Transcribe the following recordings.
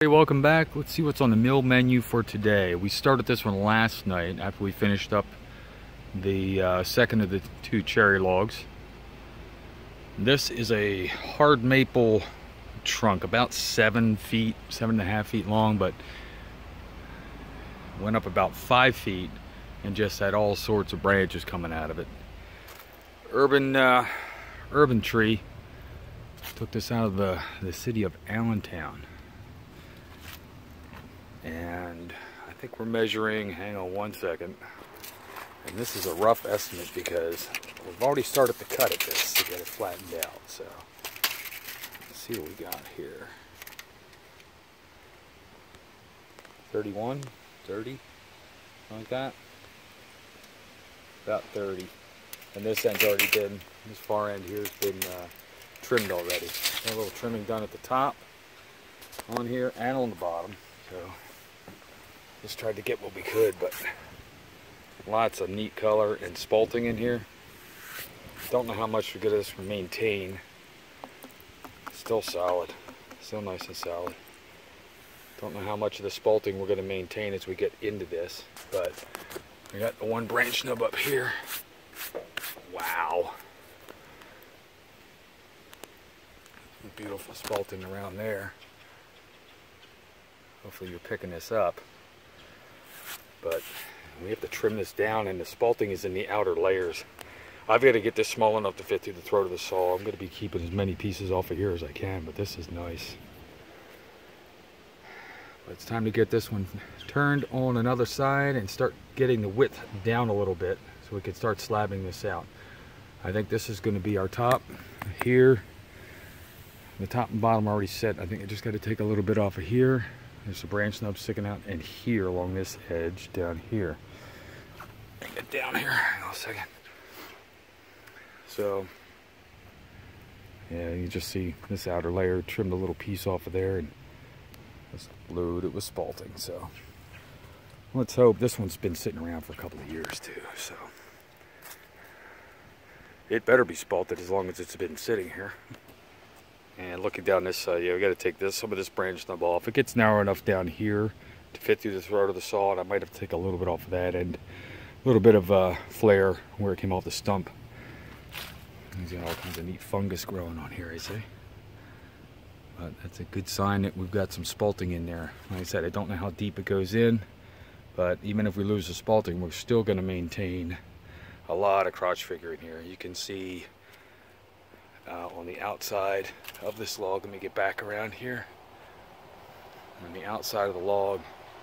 Hey, welcome back. Let's see what's on the mill menu for today. We started this one last night after we finished up the second of the two cherry logs. This is a hard maple trunk, about 7 feet, 7.5 feet long, but went up about 5 feet and just had all sorts of branches coming out of it. Urban tree. Took this out of the city of Allentown. And I think we're measuring, hang on one second, and this is a rough estimate because we've already started to cut at this to get it flattened out. So let's see what we got here. 31, 30, something like that. About 30. And this end's already been, this far end here has been trimmed already. Got a little trimming done at the top, on here, and on the bottom. So just tried to get what we could, but lots of neat color and spalting in here. Don't know how much we're going to maintain. Still solid. Still nice and solid. Don't know how much of the spalting we're going to maintain as we get into this, but we got the one branch nub up here. Wow. Beautiful spalting around there. Hopefully you're picking this up. But we have to trim this down, and the spalting is in the outer layers. I've got to get this small enough to fit through the throat of the saw. I'm going to be keeping as many pieces off of here as I can, but this is nice. But it's time to get this one turned on another side and start getting the width down a little bit so we can start slabbing this out. I think this is going to be our top here. The top and bottom are already set. I think I just got to take a little bit off of here. There's a branch nub sticking out, and here along this edge down here. Get down here. Hang on a second. So, yeah, you just see this outer layer, trimmed a little piece off of there, and it's loaded with spalting. So, let's hope. This one's been sitting around for a couple of years too. So, it better be spalted as long as it's been sitting here. And looking down this side, yeah, we got to take some of this branch nub off. It gets narrow enough down here to fit through the throat of the saw, and I might have to take a little bit off of that, and a little bit of flare where it came off the stump. There's got all kinds of neat fungus growing on here, I see. But that's a good sign that we've got some spalting in there. Like I said, I don't know how deep it goes in, but even if we lose the spalting, we're still going to maintain a lot of crotch figure in here. You can see on the outside of this log, let me get back around here. On the outside of the log,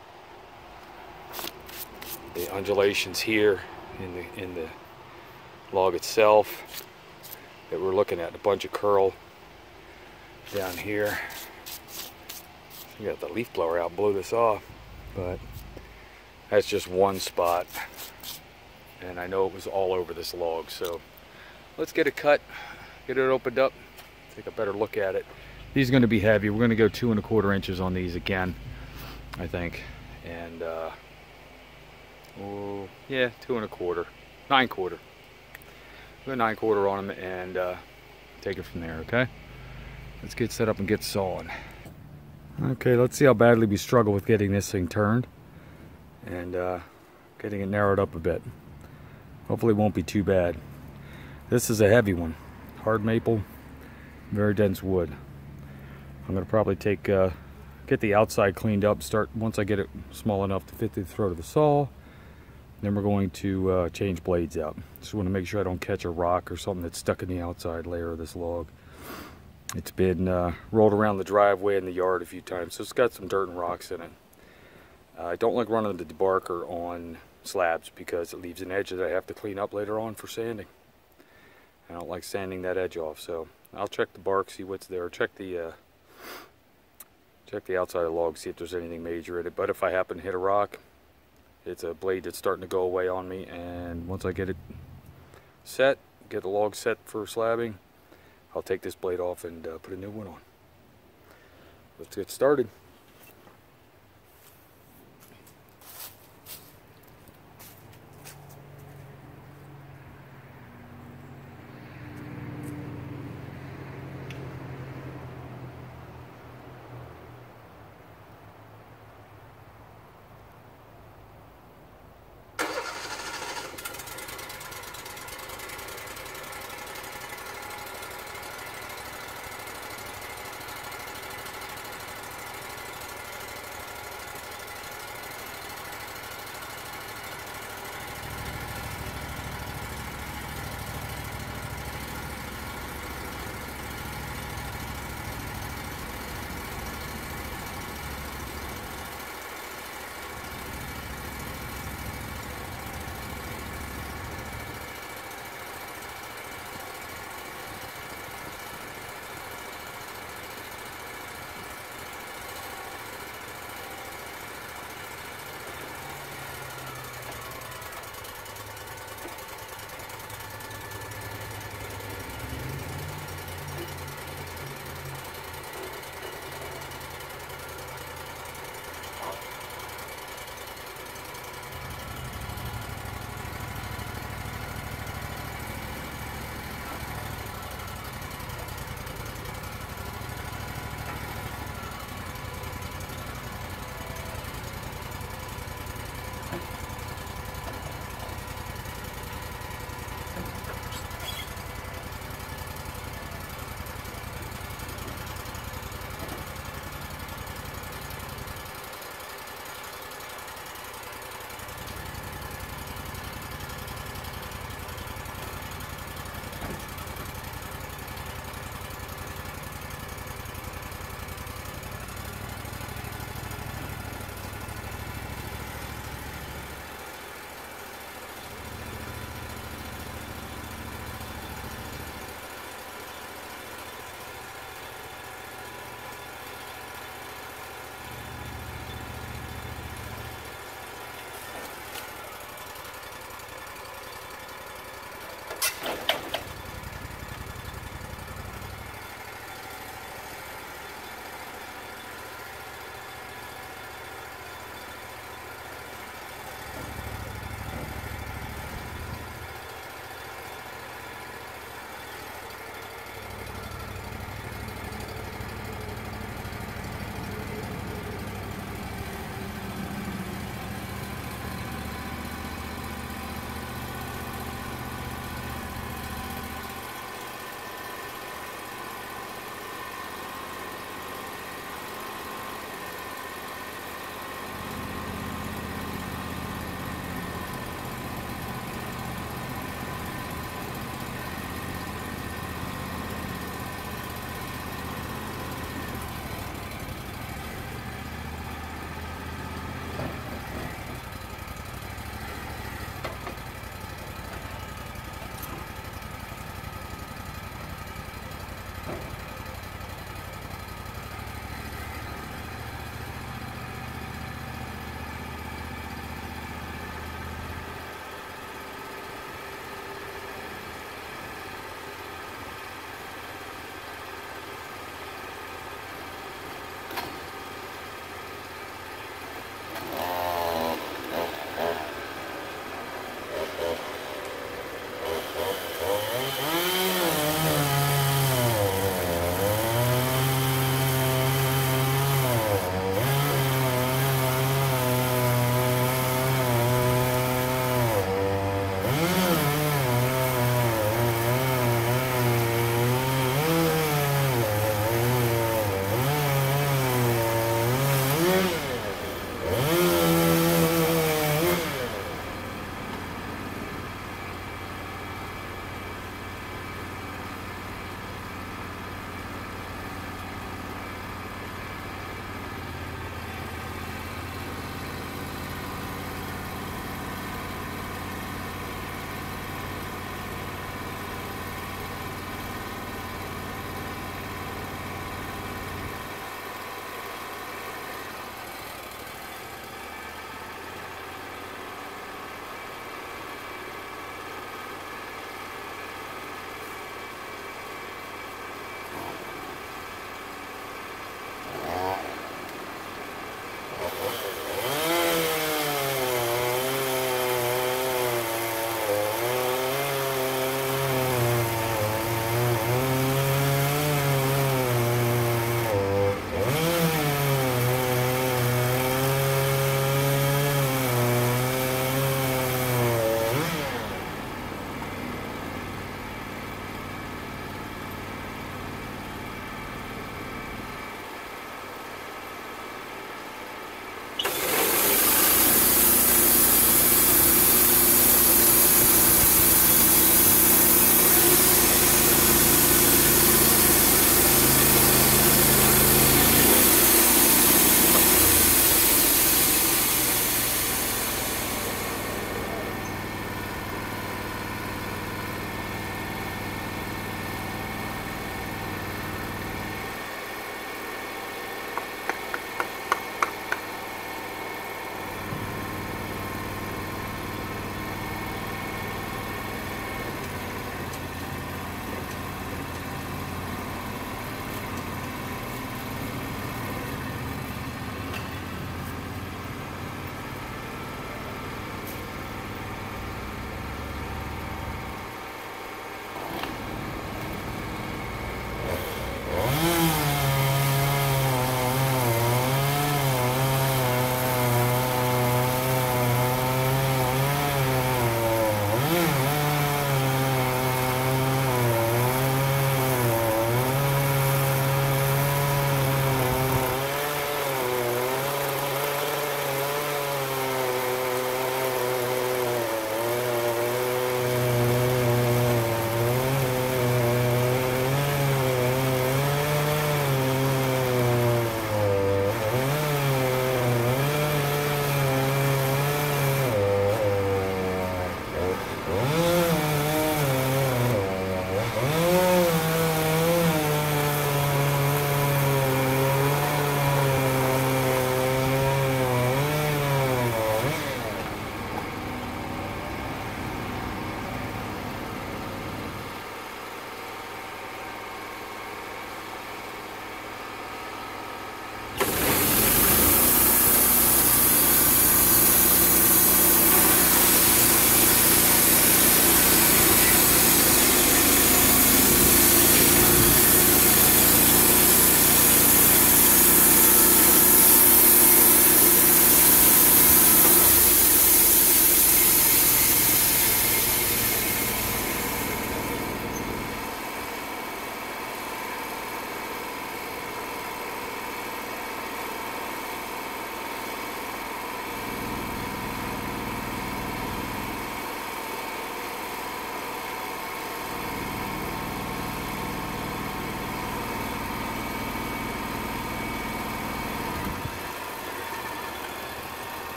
the undulations here in the log itself that we're looking at, a bunch of curl down here. You got the leaf blower out, blew this off, but that's just one spot, and I know it was all over this log. So let's get it cut, get it opened up, take a better look at it. These are going to be heavy. We're going to go 2 1/4 inches on these again, I think. And oh yeah, 2 1/4, 9/4. Go 9/4 on them and take it from there. Okay, let's get set up and get sawing. Okay, let's see how badly we struggle with getting this thing turned and getting it narrowed up a bit. Hopefully it won't be too bad. This is a heavy one. Hard maple, very dense wood. I'm going to probably get the outside cleaned up, once I get it small enough to fit through the throat of the saw. Then we're going to change blades out. Just want to make sure I don't catch a rock or something that's stuck in the outside layer of this log. It's been rolled around the driveway in the yard a few times, so it's got some dirt and rocks in it. I don't like running the debarker on slabs because it leaves an edge that I have to clean up later on for sanding. I don't like sanding that edge off, so I'll check the bark, see what's there. Check the outside of the log, see if there's anything major in it. But if I happen to hit a rock, it's a blade that's starting to go away on me, and once I get it set, get the log set for slabbing, I'll take this blade off and put a new one on. Let's get started.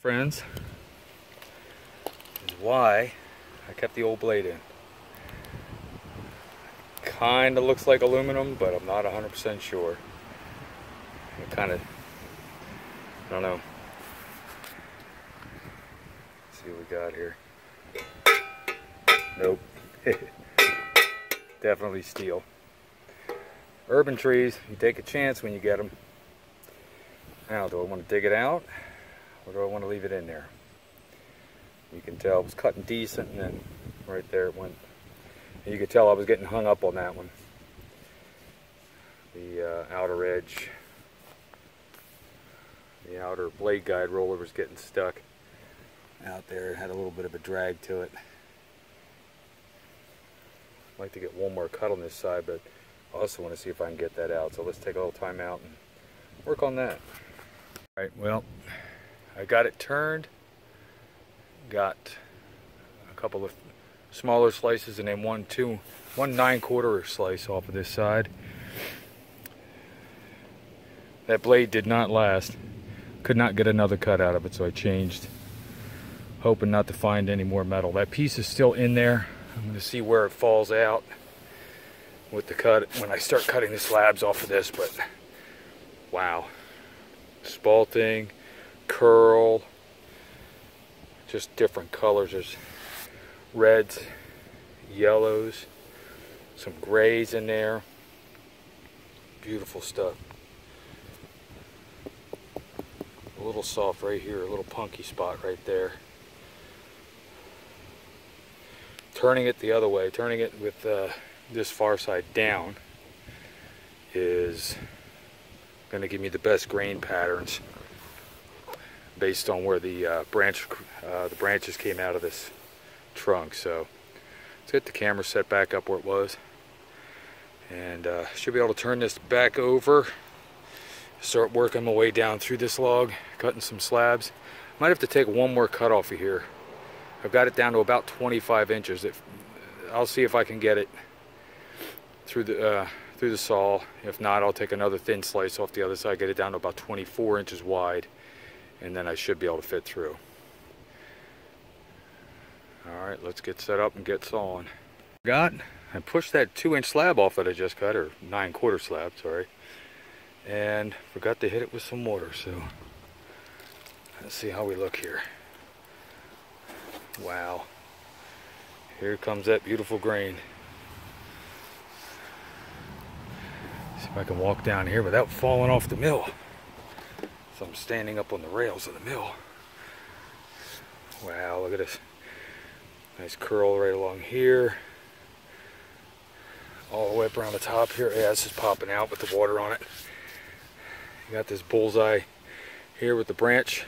friends, is why I kept the old blade in. Kind of looks like aluminum, but I'm not 100% sure. It kind of, I don't know. Let's see what we got here. Nope. Definitely steel. Urban trees, you take a chance when you get them. Now, do I want to dig it out, or do I want to leave it in there? You can tell it was cutting decent, and then right there it went. And you could tell I was getting hung up on that one. The outer edge, the outer blade guide roller was getting stuck out there. It had a little bit of a drag to it. I'd like to get one more cut on this side, but I also want to see if I can get that out. So let's take a little time out and work on that. All right, well, I got it turned, got a couple of smaller slices, and then one 9/4 slice off of this side. That blade did not last. Could not get another cut out of it, so I changed, hoping not to find any more metal. That piece is still in there. I'm going to see where it falls out with the cut when I start cutting the slabs off of this, but wow. Spalting, curl, just different colors. There's reds, yellows, some grays in there. Beautiful stuff. A little soft right here, a little punky spot right there. Turning it the other way, turning it with this far side down is going to give me the best grain patterns based on where the branches came out of this trunk. So let's get the camera set back up where it was, and should be able to turn this back over, start working my way down through this log, cutting some slabs. Might have to take one more cut off of here. I've got it down to about 25 inches. I'll see if I can get it through the saw. If not, I'll take another thin slice off the other side, get it down to about 24 inches wide, and then I should be able to fit through. Alright, let's get set up and get sawing. I pushed that 2-inch slab off that I just cut, or 9/4 slab, sorry, and forgot to hit it with some water, so let's see how we look here. Wow. Here comes that beautiful grain. See if I can walk down here without falling off the mill. So I'm standing up on the rails of the mill. Wow, look at this. Nice curl right along here. All the way up around the top here. Yeah, this is popping out with the water on it. You got this bullseye here with the branch.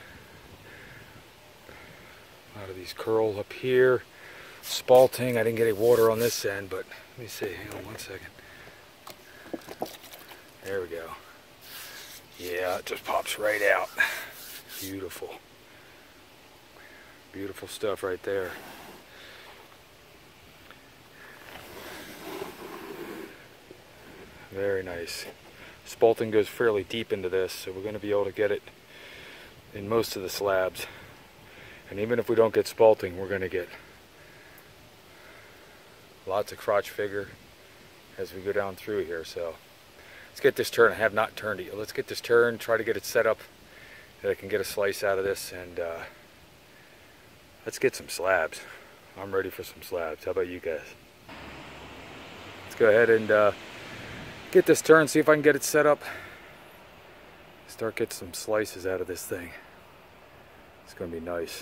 A lot of these curls up here. Spalting. I didn't get any water on this end, but let me see. Hang on one second. There we go. Yeah, it just pops right out. Beautiful. Beautiful stuff right there. Very nice. Spalting goes fairly deep into this, so we're going to be able to get it in most of the slabs. And even if we don't get spalting, we're going to get lots of crotch figure as we go down through here. So let's get this turned. I have not turned it yet. Let's get this turned, try to get it set up that I can get a slice out of this, and let's get some slabs. I'm ready for some slabs. How about you guys? Let's go ahead and get this turned, see if I can get it set up. Start getting some slices out of this thing. It's going to be nice.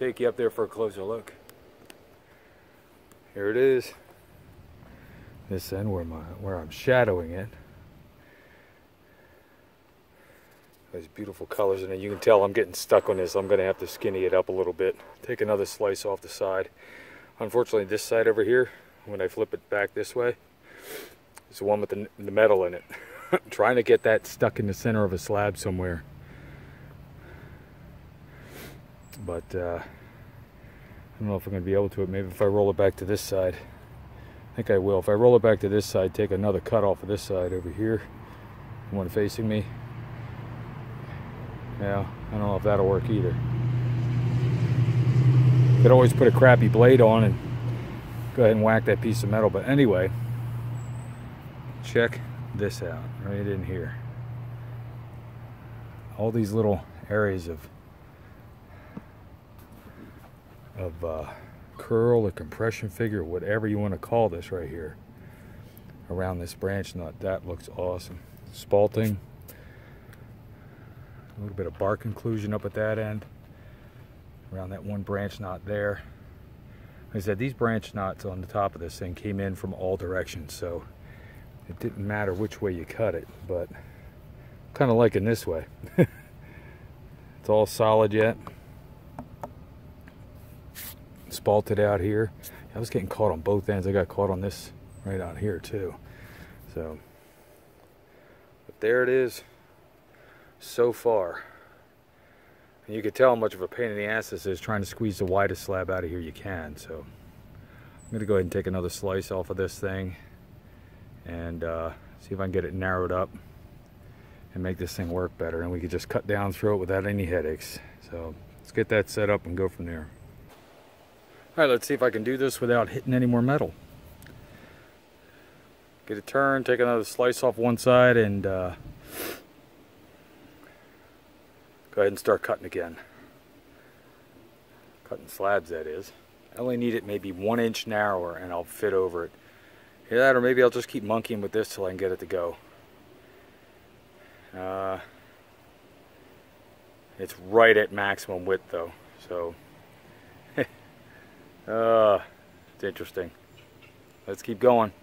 take you up there for a closer look. Here it is. This end where I'm shadowing it. Those beautiful colors in it. You can tell I'm getting stuck on this. I'm going to have to skinny it up a little bit. Take another slice off the side. Unfortunately, this side over here, when I flip it back this way, is the one with the metal in it. I'm trying to get that stuck in the center of a slab somewhere. But I don't know if I'm going to be able to. Maybe if I roll it back to this side. I think I will. If I roll it back to this side, take another cut off of this side over here. The one facing me. Yeah, I don't know if that'll work either. Could always put a crappy blade on and go ahead and whack that piece of metal. But anyway, check this out right in here. All these little areas of curl or compression figure, whatever you want to call this right here, around this branch nut. That looks awesome. Spalting. A little bit of bark inclusion up at that end, around that one branch knot there. Like I said, these branch knots on the top of this thing came in from all directions, so it didn't matter which way you cut it, but kind of liking this way. It's all solid yet. Spalted out here. I was getting caught on both ends. I got caught on this right out here too. So, but there it is so far. And you can tell how much of a pain in the ass this is trying to squeeze the widest slab out of here you can. So I'm going to go ahead and take another slice off of this thing and see if I can get it narrowed up and make this thing work better, and we could just cut down through it without any headaches. So let's get that set up and go from there. Alright, let's see if I can do this without hitting any more metal. Get it turned, take another slice off one side, and go ahead and start cutting again. Cutting slabs, that is. I only need it maybe 1 inch narrower and I'll fit over it. Either that, or maybe I'll just keep monkeying with this till I can get it to go. It's right at maximum width though, so it's interesting. Let's keep going.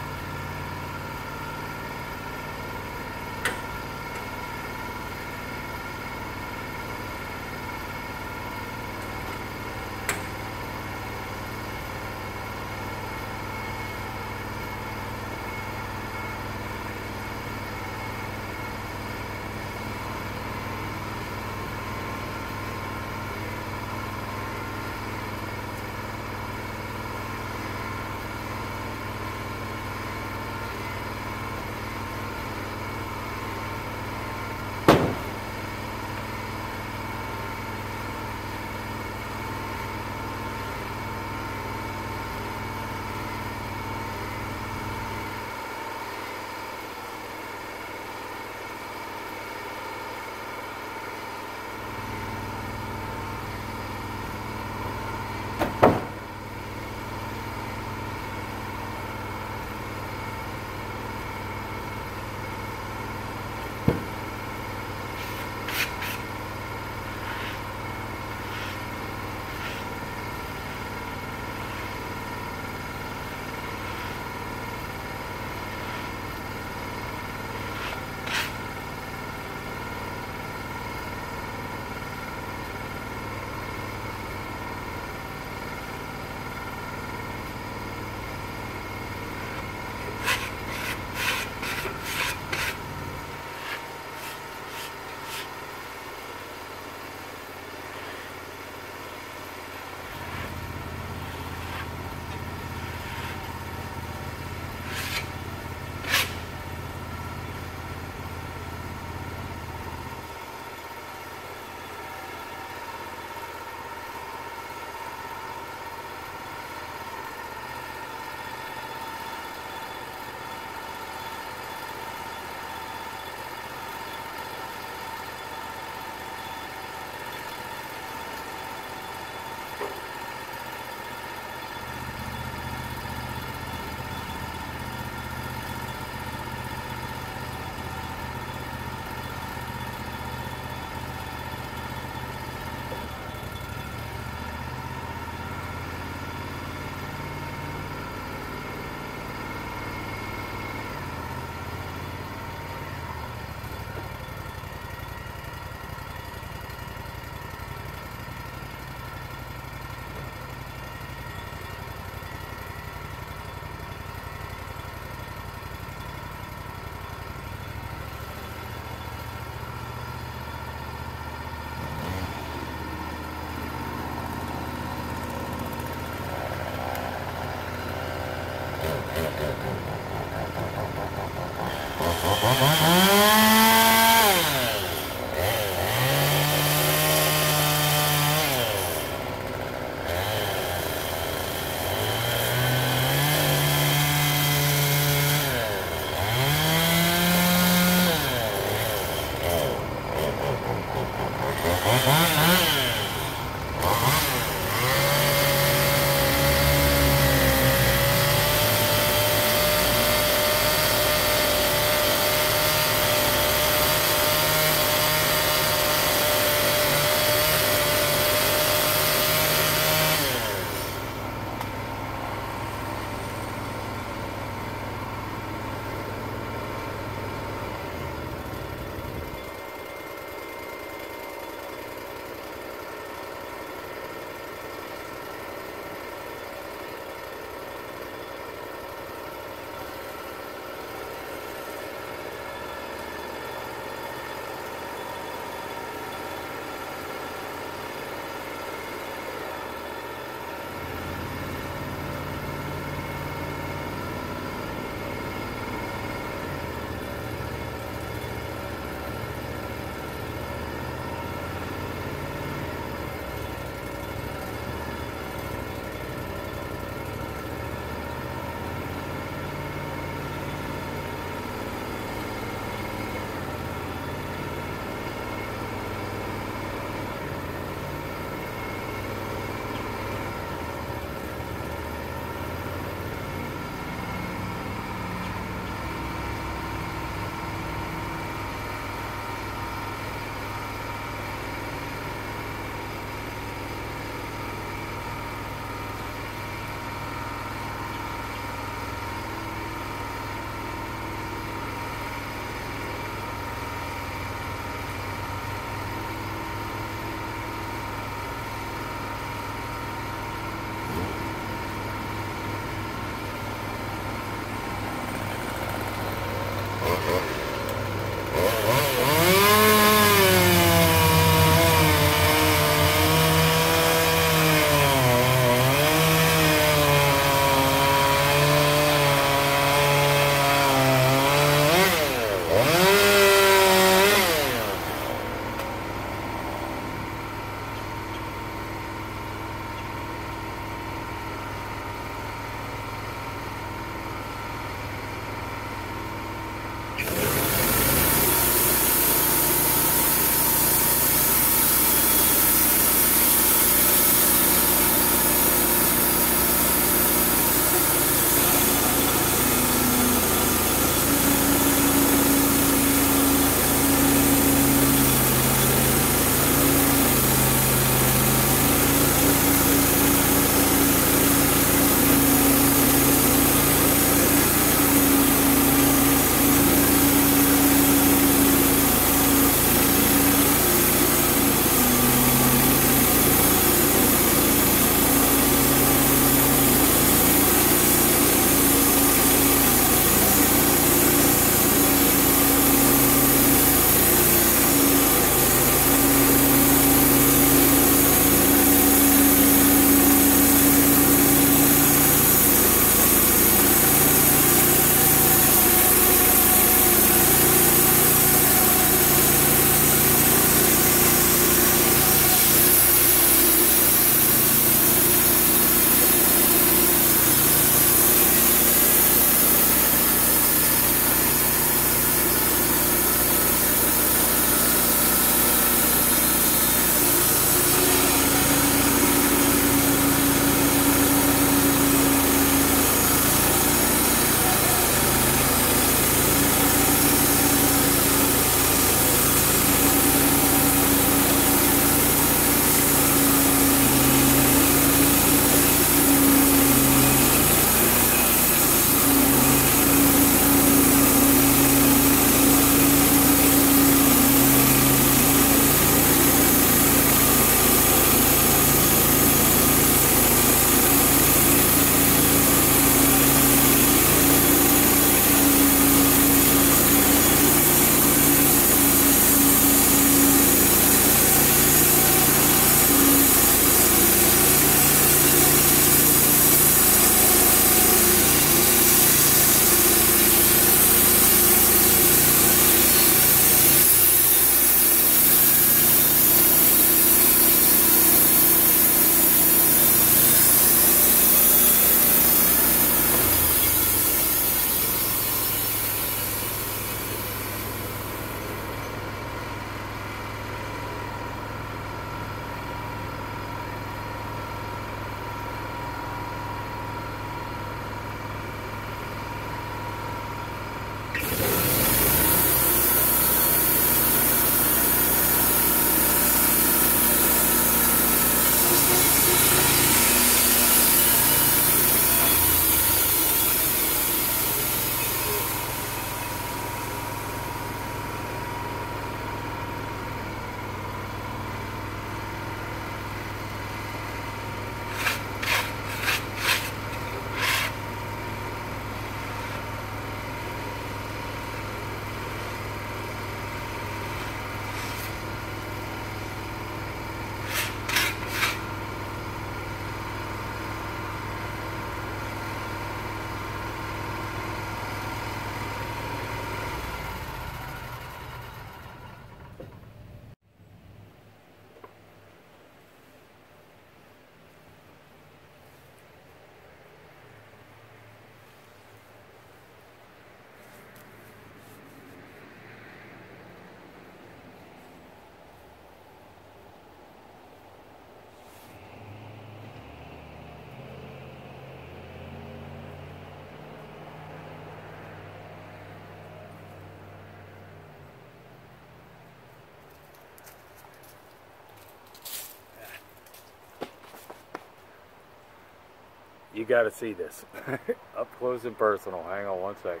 You got to see this up close and personal. Hang on one sec.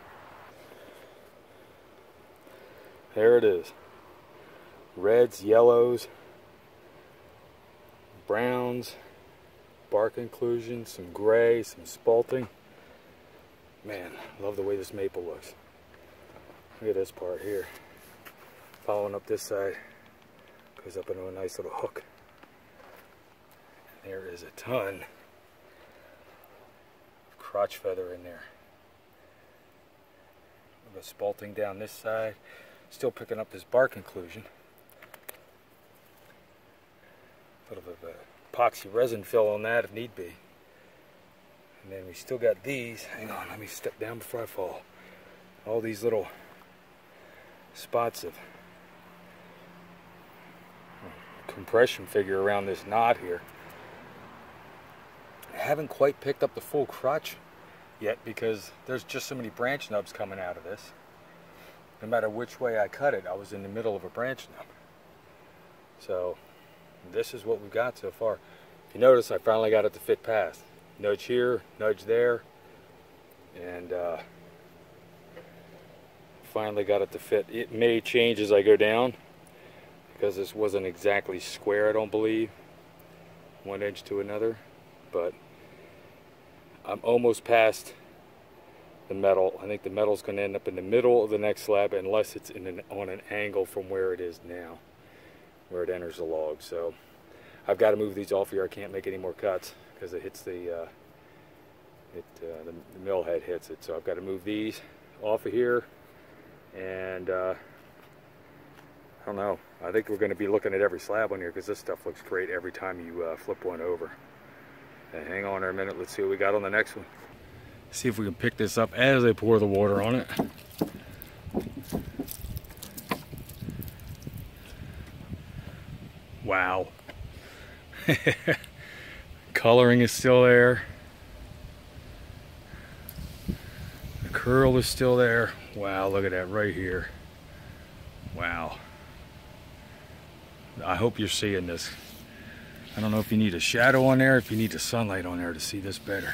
There it is. Reds, yellows, browns, bark inclusion, some gray, some spalting. Man, love the way this maple looks. Look at this part here. Following up this side, goes up into a nice little hook. And there is a ton of crotch feather in there. The spalting down this side, still picking up this bark inclusion. A little bit of a epoxy resin fill on that if need be. And then we still got these. Hang on, let me step down before I fall. All these little spots of compression figure around this knot here. I haven't quite picked up the full crotch yet because there's just so many branch nubs coming out of this. No matter which way I cut it, I was in the middle of a branch nub. So this is what we've got so far. If you notice, I finally got it to fit past. Nudge here, nudge there, and finally got it to fit. It may change as I go down because this wasn't exactly square, I don't believe, one edge to another, but I'm almost past the metal. I think the metal's going to end up in the middle of the next slab unless it's on an angle from where it is now, where it enters the log. So I've got to move these off here. I can't make any more cuts because it hits the mill head hits it. So I've got to move these off of here, and I don't know. I think we're going to be looking at every slab on here because this stuff looks great every time you flip one over. And hang on there a minute. Let's see what we got on the next one. See if we can pick this up as I pour the water on it. Wow. Coloring is still there. The curl is still there. Wow, look at that right here. Wow. I hope you're seeing this. I don't know if you need a shadow on there, if you need the sunlight on there to see this better.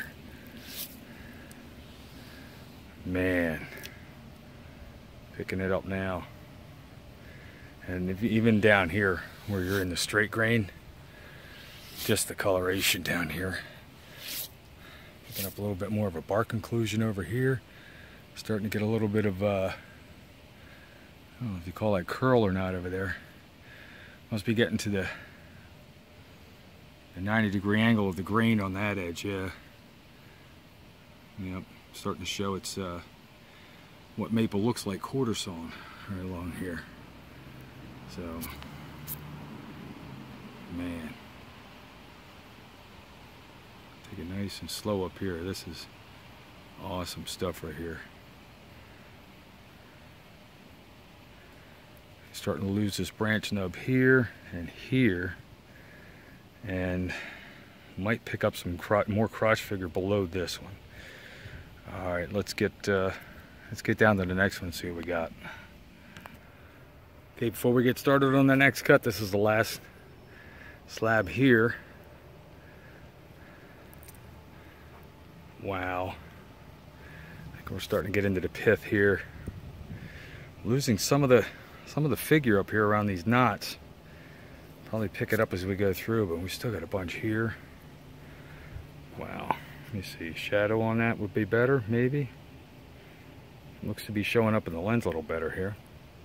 Man. Picking it up now. And if, even down here where you're in the straight grain, just the coloration down here. Picking up a little bit more of a bark inclusion over here. Starting to get a little bit of, I don't know if you call that curl or not over there. Must be getting to the 90-degree angle of the grain on that edge, yeah. Yep, starting to show it's what maple looks like quarter sawn right along here. So, man. Take it nice and slow up here. This is awesome stuff right here. Starting to lose this branch nub here and here, and might pick up some more crotch figure below this one. All right, let's get down to the next one and see what we got. Okay, before we get started on the next cut, this is the last slab here. Wow. I think we're starting to get into the pith here. Losing some of the figure up here around these knots. Probably pick it up as we go through, but we still got a bunch here. Wow. Let me see. Shadow on that would be better, maybe. Looks to be showing up in the lens a little better here.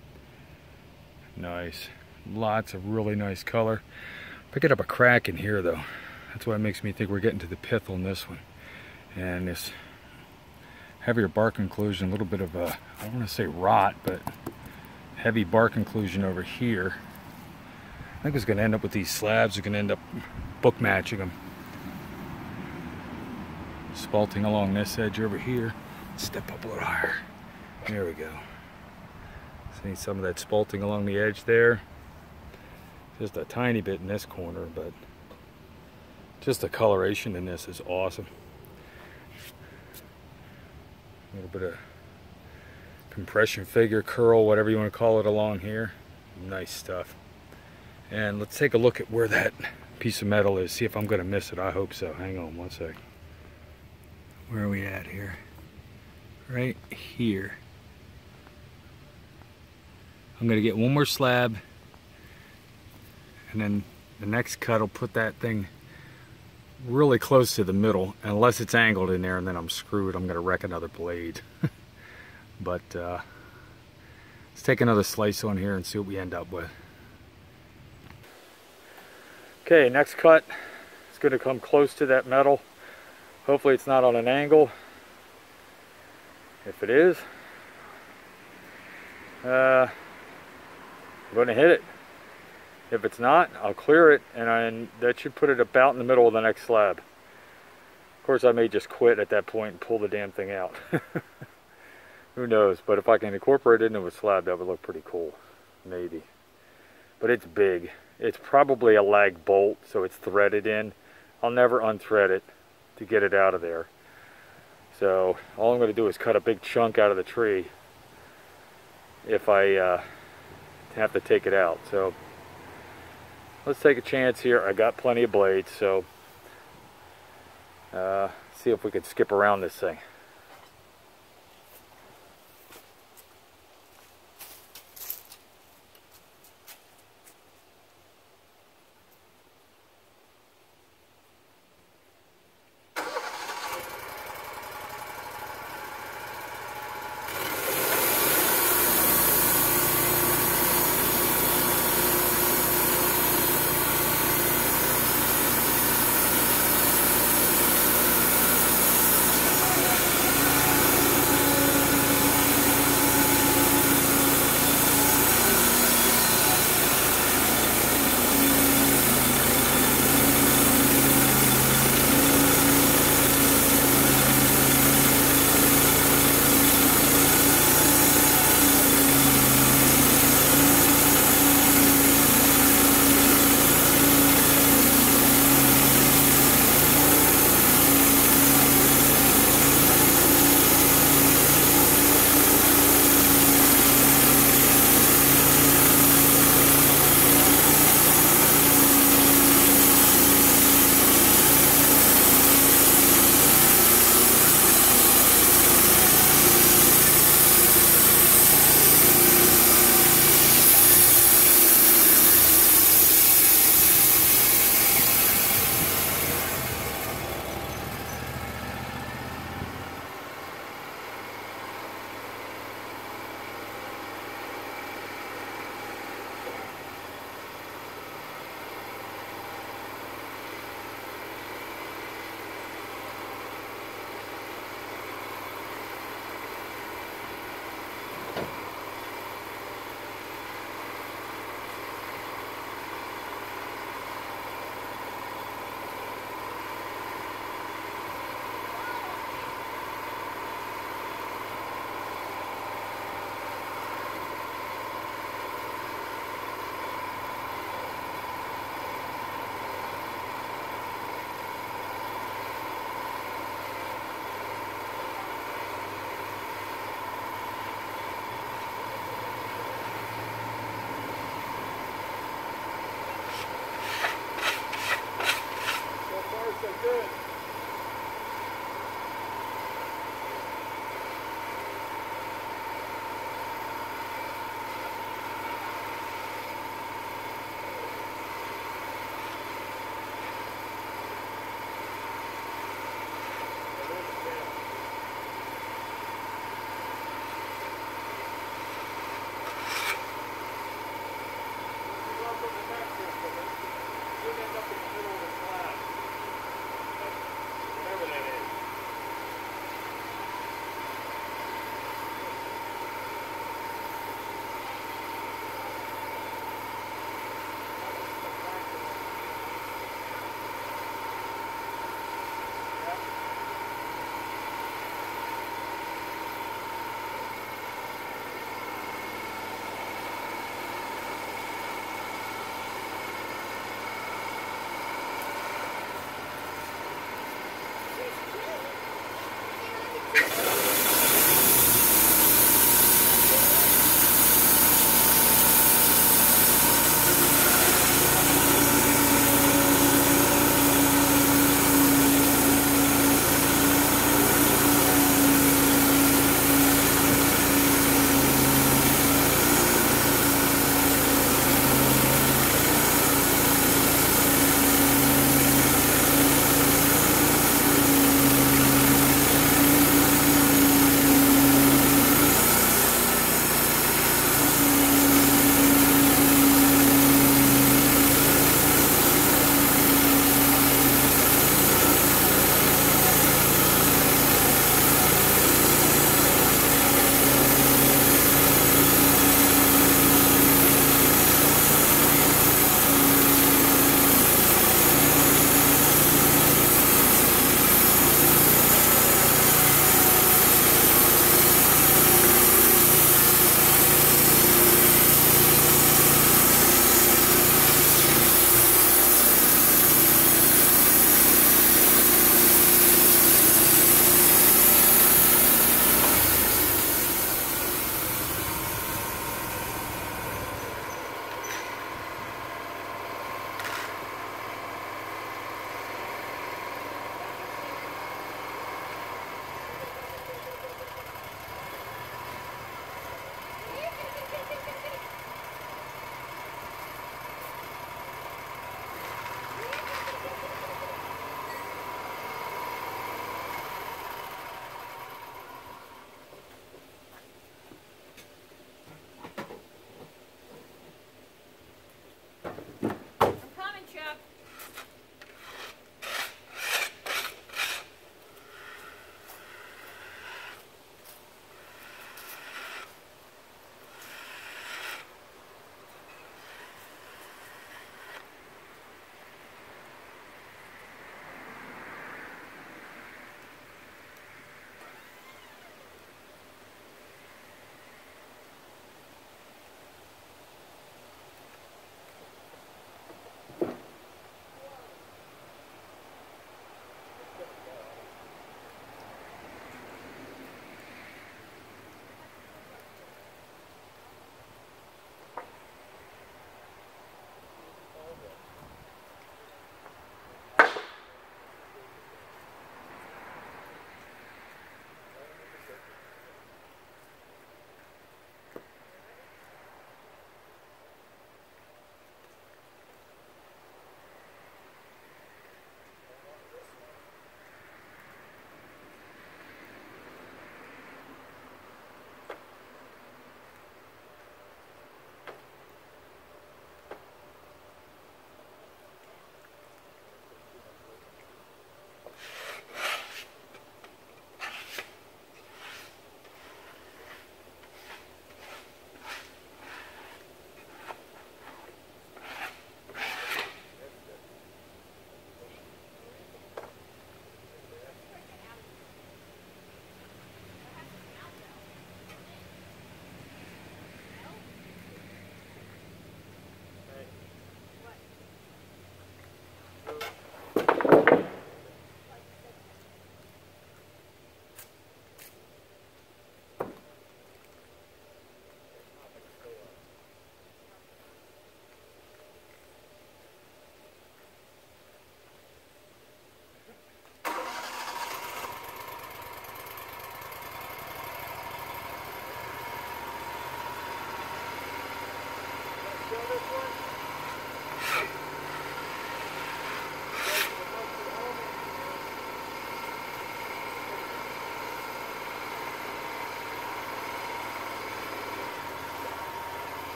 Nice. Lots of really nice color. Picking up a crack in here though. That's why it makes me think we're getting to the pith on this one. And this heavier bark inclusion, a little bit of a, I don't want to say rot, but heavy bark inclusion over here. I think it's going to end up with these slabs. We're going to end up book matching them. Spalting along this edge over here. Step up a little higher. There we go. See some of that spalting along the edge there. Just a tiny bit in this corner, but just the coloration in this is awesome. A little bit of compression figure, curl, whatever you want to call it along here. Nice stuff. And let's take a look at where that piece of metal is. See if I'm going to miss it. I hope so. Hang on one sec. Where are we at here? Right here. I'm gonna get one more slab, and then the next cut will put that thing really close to the middle, unless it's angled in there, and then I'm screwed. I'm gonna wreck another blade. But let's take another slice on here and see what we end up with. Okay, next cut is gonna come close to that metal. Hopefully it's not on an angle. If it is, I'm going to hit it. If it's not, I'll clear it, and that should put it about in the middle of the next slab. Of course, I may just quit at that point and pull the damn thing out. Who knows? But if I can incorporate it into a slab, that would look pretty cool. Maybe. But it's big. It's probably a lag bolt, so it's threaded in. I'll never unthread it to get it out of there. So all I'm going to do is cut a big chunk out of the tree if I have to take it out. So let's take a chance here. I got plenty of blades, so see if we can skip around this thing.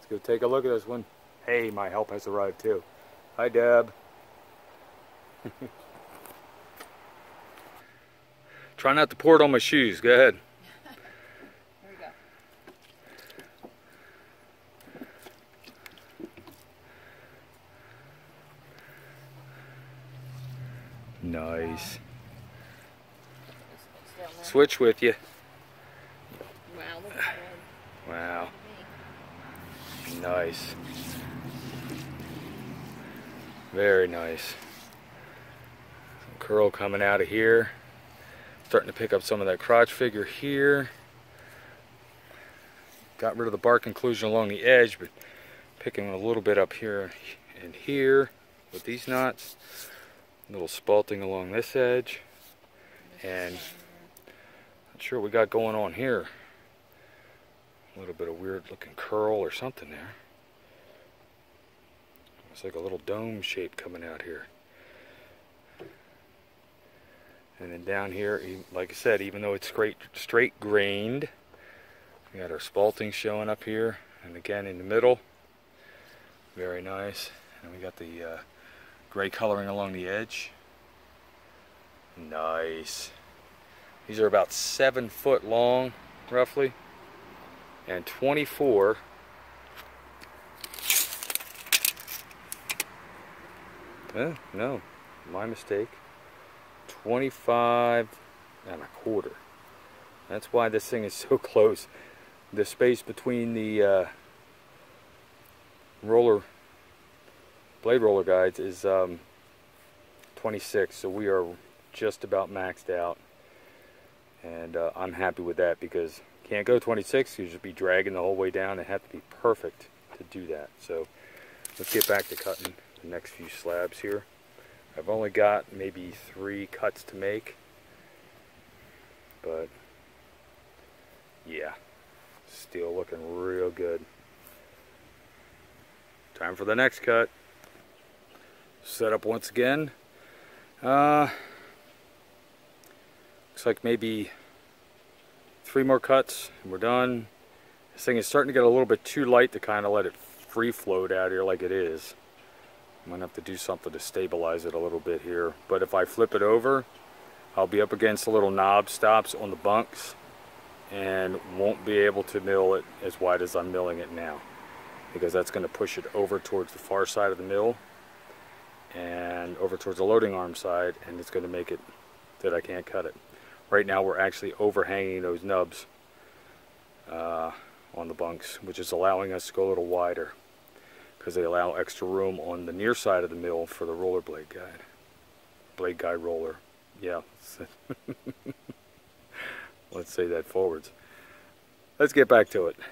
Let's go take a look at this one. Hey, my help has arrived too. Hi, Deb. Try not to pour it on my shoes. Go ahead. Here we go. Nice. Wow. Switch with you. Wow, look at that red. Wow. Nice. Very nice. Some curl coming out of here. Starting to pick up some of that crotch figure here. Got rid of the bark inclusion along the edge, but picking a little bit up here and here with these knots. A little spalting along this edge. And not sure what we got going on here. A little bit of weird looking curl or something there. It's like a little dome shape coming out here. And then down here, like I said, even though it's straight grained, we got our spalting showing up here, and again in the middle. Very nice. And we got the gray coloring along the edge. Nice. These are about 7 foot long, roughly, and 24. No, my mistake. 25 and a quarter. That's why this thing is so close. The space between the blade roller guides is 26, so we are just about maxed out, and I'm happy with that because you can't go 26. You just be dragging the whole way down. It have to be perfect to do that. So let's get back to cutting the next few slabs here. I've only got maybe 3 cuts to make, but yeah, still looking real good. Time for the next cut. Set up once again. Looks like maybe 3 more cuts and we're done. This thing is starting to get a little bit too light to kind of let it free float out here like it is. I'm gonna have to do something to stabilize it a little bit here. But if I flip it over, I'll be up against the little knob stops on the bunks and won't be able to mill it as wide as I'm milling it now, because that's going to push it over towards the far side of the mill and over towards the loading arm side, and it's going to make it that I can't cut it. Right now we're actually overhanging those nubs on the bunks, which is allowing us to go a little wider because they allow extra room on the near side of the mill for the roller blade guide. Blade guide roller. Yeah. Let's say that forwards. Let's get back to it.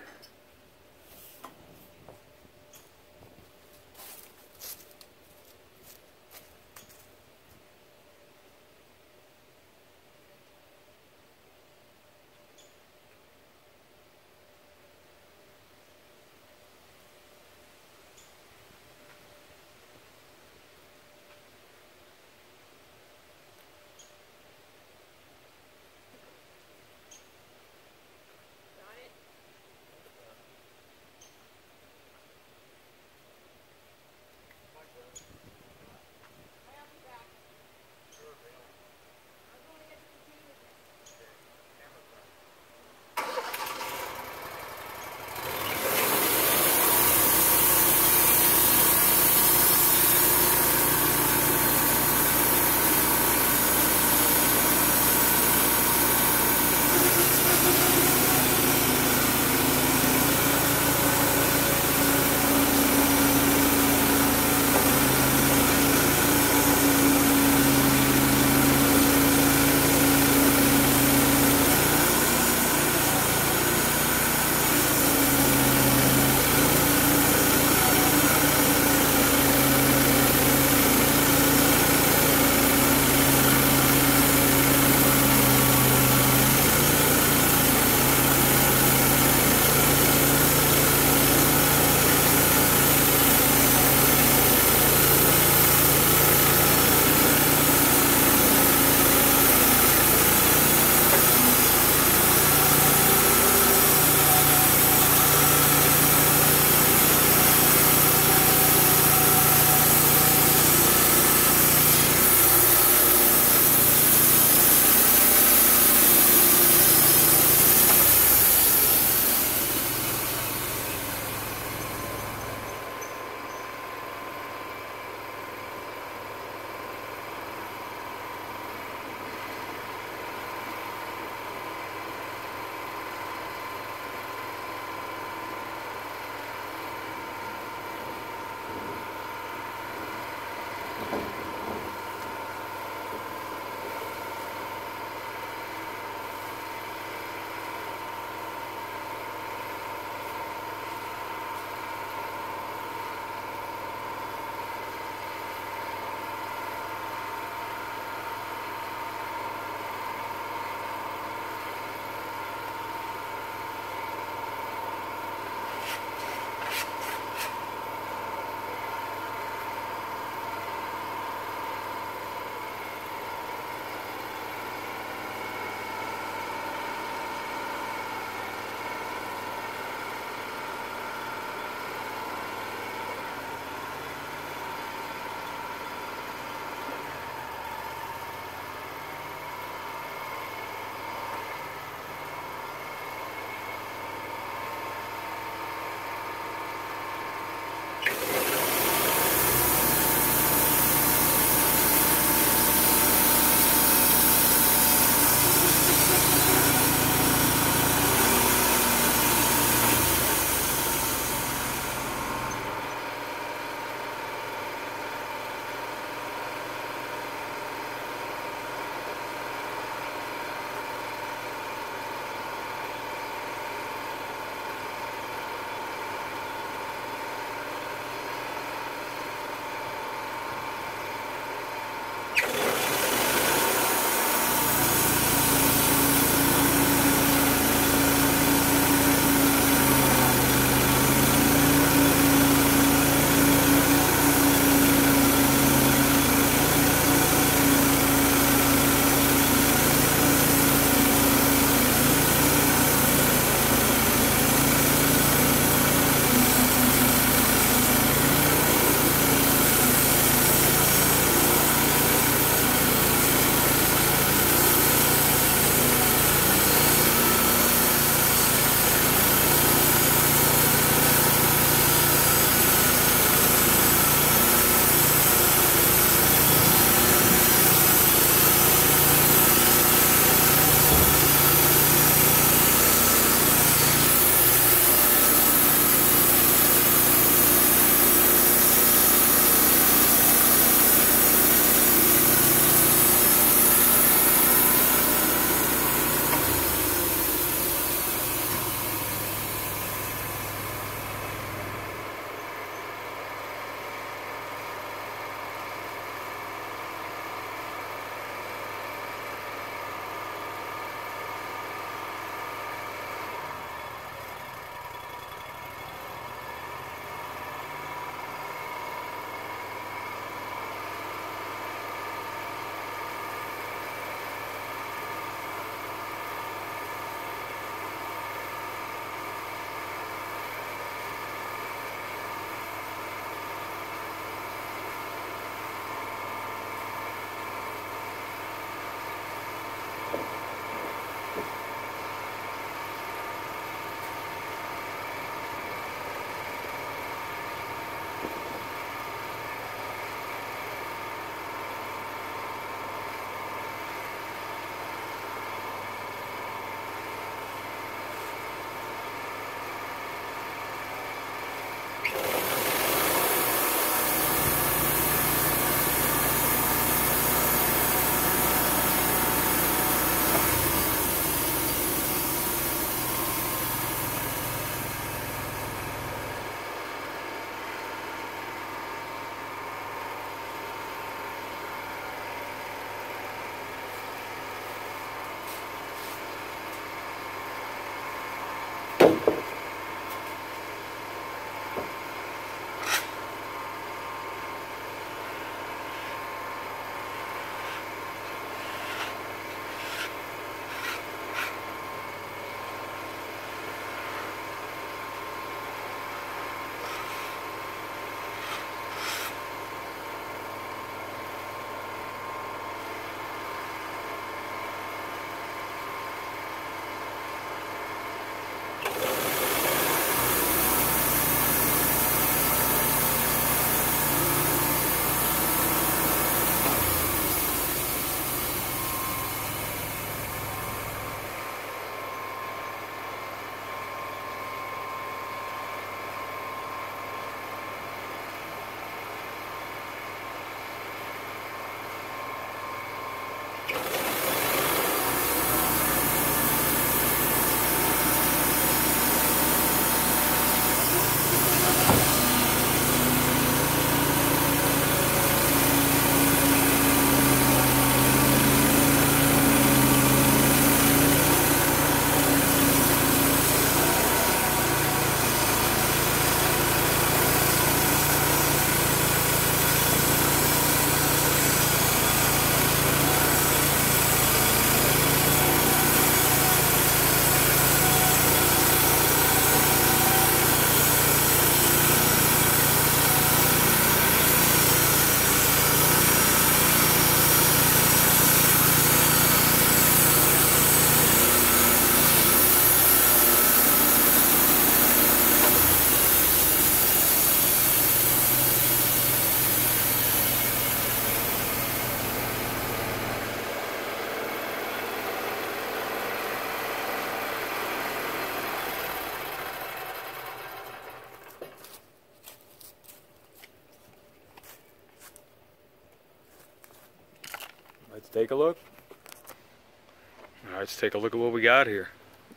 Let's take a look. All right, let's take a look at what we got here.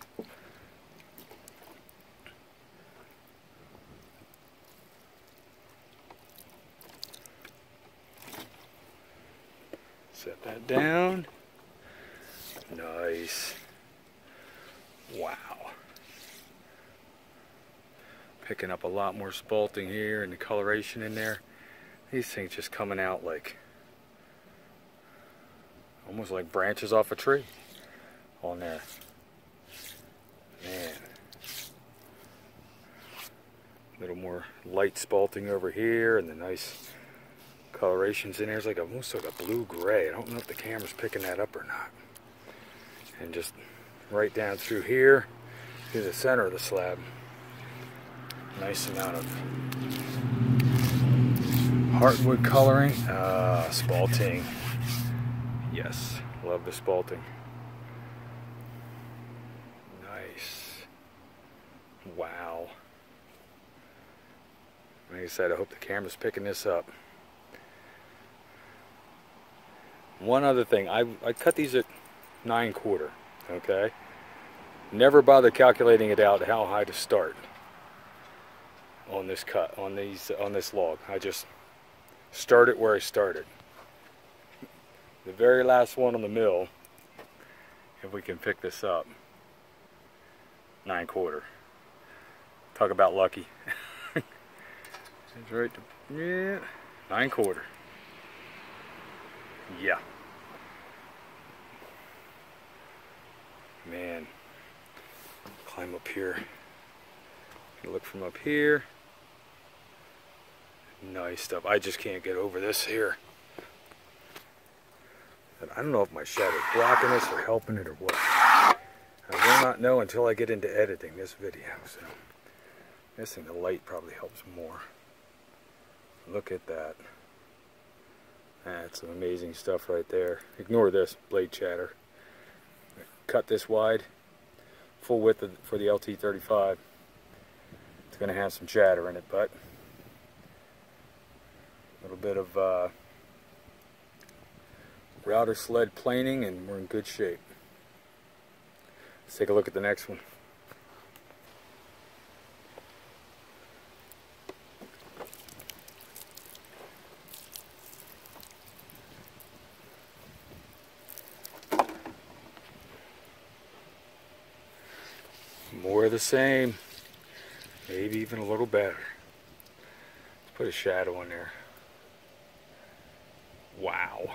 Set that down. Nice. Wow. Picking up a lot more spalting here and the coloration in there. These things just coming out like almost like branches off a tree on there. Man. A little more light spalting over here and the nice colorations in there. It's like almost like a blue-gray. I don't know if the camera's picking that up or not. And just right down through here to the center of the slab. Nice amount of heartwood coloring. Spalting. Yes, love the spalting. Nice. Wow. Like I said, I hope the camera's picking this up. One other thing, I cut these at 9/4, okay? Never bother calculating it out how high to start on this cut, on this log. I just start it where I started. The very last one on the mill, if we can pick this up, 9/4. Talk about lucky. It's right to, yeah, 9/4. Yeah. Man. Climb up here. Look from up here. Nice stuff. I just can't get over this here. And I don't know if my shadow's blocking this or helping it or what. I will not know until I get into editing this video. So, missing the light probably helps more. Look at that. That's some amazing stuff right there. Ignore this blade chatter. Cut this wide, full width for the LT35. It's going to have some chatter in it, but a little bit of router sled planing and we're in good shape. Let's take a look at the next one. More of the same, maybe even a little better. Let's put a shadow in there. Wow.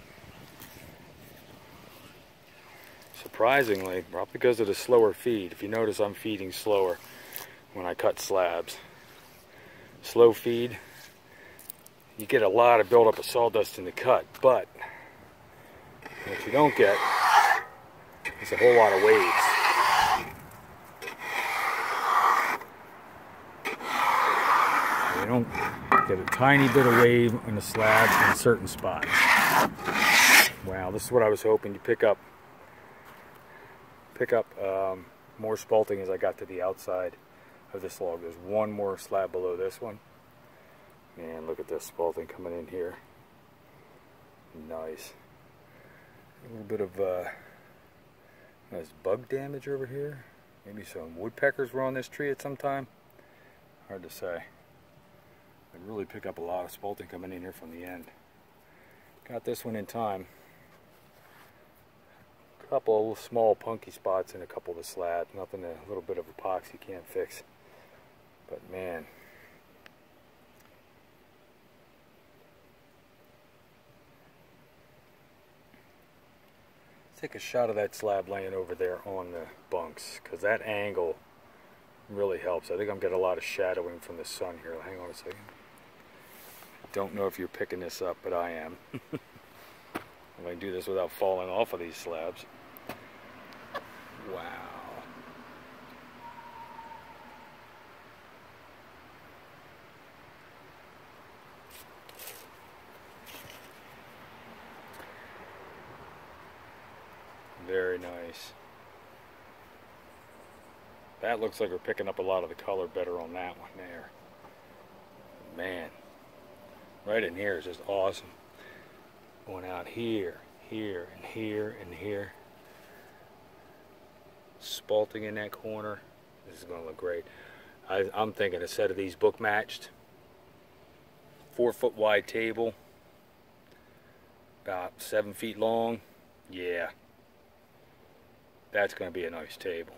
Surprisingly, probably because of the slower feed. If you notice, I'm feeding slower when I cut slabs. Slow feed, you get a lot of buildup of sawdust in the cut, but what you don't get is a whole lot of waves. You don't get a tiny bit of wave on the slab in certain spots. Wow, this is what I was hoping. You pick up more spalting as I got to the outside of this log. There's one more slab below this one. Man, look at this spalting coming in here. Nice. A little bit of there's bug damage over here. Maybe some woodpeckers were on this tree at some time. Hard to say. I'd really pick up a lot of spalting coming in here from the end. Got this one in time. A couple of small punky spots in a couple of the slabs. Nothing a little bit of epoxy can't fix. But man. Take a shot of that slab laying over there on the bunks, because that angle really helps. I think I'm getting a lot of shadowing from the sun here. Hang on a second. Don't know if you're picking this up, but I am. I'm going to do this without falling off of these slabs. Wow. Very nice. That looks like we're picking up a lot of the color better on that one there. Man, right in here is just awesome. Going out here, here, and here, and here. Spalting in that corner. This is going to look great. I'm thinking a set of these book matched. 4-foot wide table. About 7 feet long. Yeah. That's going to be a nice table.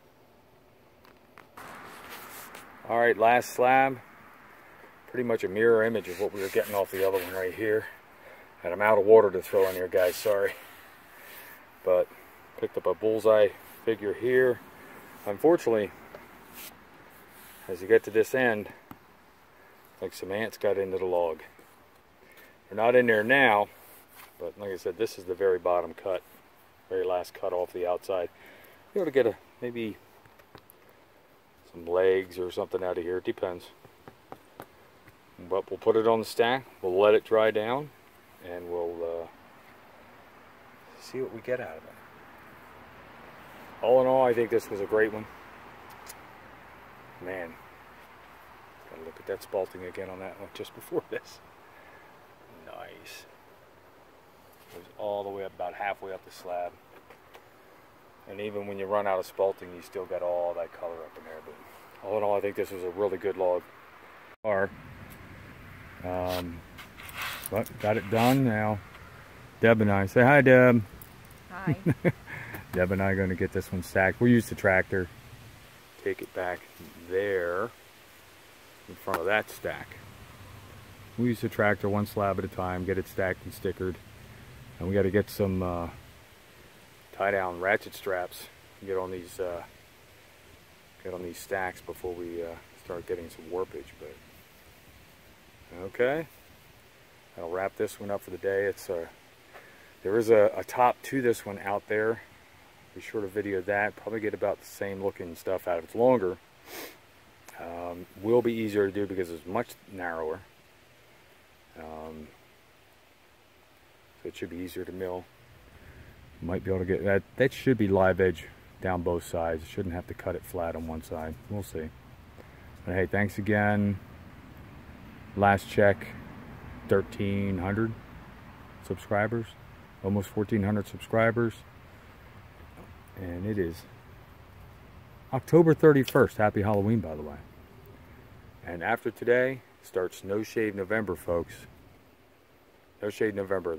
Alright, last slab. Pretty much a mirror image of what we were getting off the other one right here. And I'm out of water to throw in here, guys, sorry. But picked up a bullseye figure here. Unfortunately, as you get to this end, like some ants got into the log. They're not in there now, but like I said, this is the very bottom cut. Very last cut off the outside. Be able to get maybe some legs or something out of here. It depends. But we'll put it on the stack. We'll let it dry down, and we'll see what we get out of it. All in all, I think this was a great one. Man, gotta look at that spalting again on that one just before this. Nice. It was all the way up, about halfway up the slab. And even when you run out of spalting, you still got all that color up in there. But all in all, I think this was a really good log. But got it done now. Deb and I, say hi, Deb. Hi. Deb and I are going to get this one stacked. We'll use the tractor. Take it back there in front of that stack. We'll use the tractor one slab at a time, get it stacked and stickered. And we got to get some tie down ratchet straps and get on these stacks before we start getting some warpage. But okay, I'll wrap this one up for the day. It's there is a top to this one out there. Be sure to video that. Probably get about the same looking stuff out of it. It's longer. Will be easier to do because it's much narrower. So it should be easier to mill. Might be able to get that. That should be live edge down both sides. Shouldn't have to cut it flat on one side. We'll see. But hey, thanks again. Last check, 1,300 subscribers. Almost 1,400 subscribers. And it is October 31st. Happy Halloween, by the way. And after today starts No Shave November, folks. No Shave November.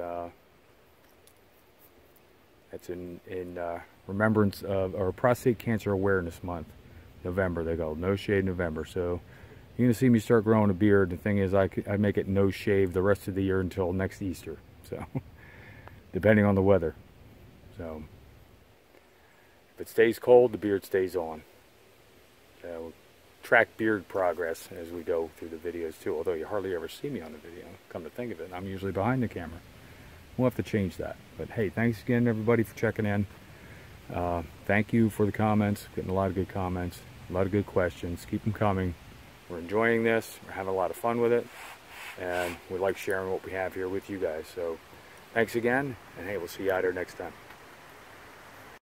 That's in remembrance of, or Prostate Cancer Awareness Month. November, they go No Shave November. So you're gonna see me start growing a beard. The thing is, I make it no shave the rest of the year until next Easter. So depending on the weather. So if it stays cold, the beard stays on. So track beard progress as we go through the videos too, although you hardly ever see me on the video, come to think of it. I'm usually behind the camera. We'll have to change that. But hey, thanks again everybody for checking in. Thank you for the comments. Getting a lot of good comments, a lot of good questions. Keep them coming. We're enjoying this. We're having a lot of fun with it. And we like sharing what we have here with you guys. So thanks again, and hey, we'll see you out here next time.